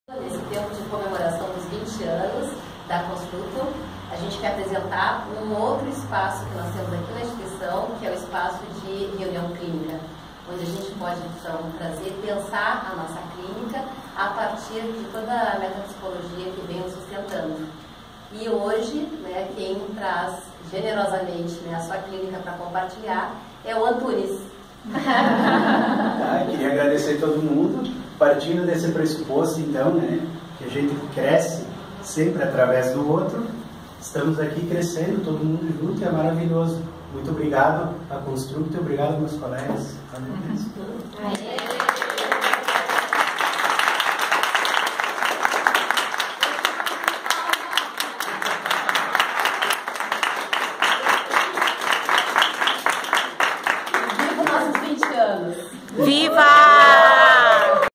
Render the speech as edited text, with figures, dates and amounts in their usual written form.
Nesse tempo de comemoração dos 20 anos da Construto, a gente quer apresentar um outro espaço que nós temos aqui na instituição, que é o espaço de reunião clínica, onde a gente pode, então, pensar a nossa clínica a partir de toda a metapsicologia que vem nos sustentando. E hoje, né, quem traz generosamente, né, a sua clínica para compartilhar é o Antunes. Queria agradecer a todo mundo, partindo desse pressuposto, então, né, que a gente cresce sempre através do outro. Estamos aqui crescendo, todo mundo junto, e é maravilhoso. Muito obrigado a Construto e obrigado aos meus colegas.